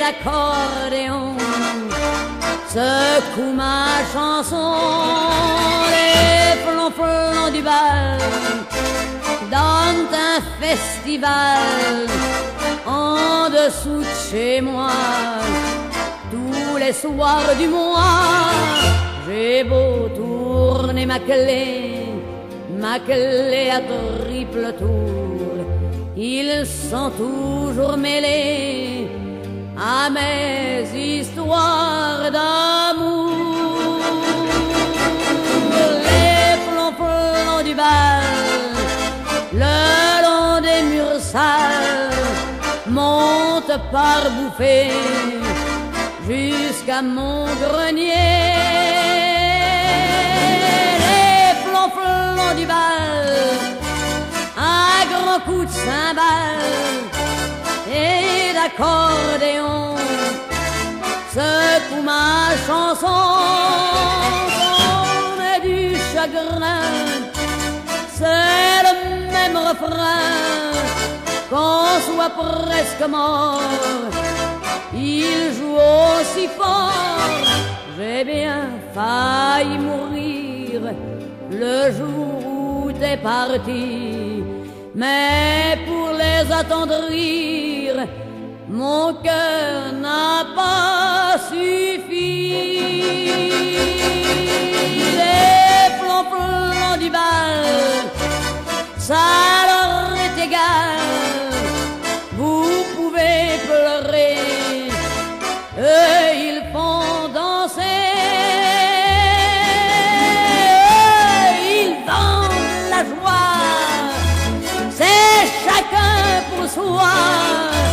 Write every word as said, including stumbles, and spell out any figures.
d'accordéon secoue ma chanson. Les flonflons du bal donnent un festival en dessous de chez moi. Tous les soirs du mois, j'ai beau tourner ma clé, ma clé à triple tour, ils sont toujours mêlés à mes histoires d'amour. Les flonflons du bal, le long des murs sales, montent par bouffées jusqu'à mon grenier. Les flonflons du bal, un grand coup de cymbale et d'accordéon secoue ma chanson. On est du chagrin, c'est le même refrain, qu'on soit presque mort, il joue aussi fort. J'ai bien failli mourir le jour où t'es parti, mais pour les attendrir, mon cœur n'a pas suffi. Les flonflons du bal, ça leur est égal, vous pouvez pleurer, eux ils font danser, eux ils vendent la joie, c'est chacun pour soi.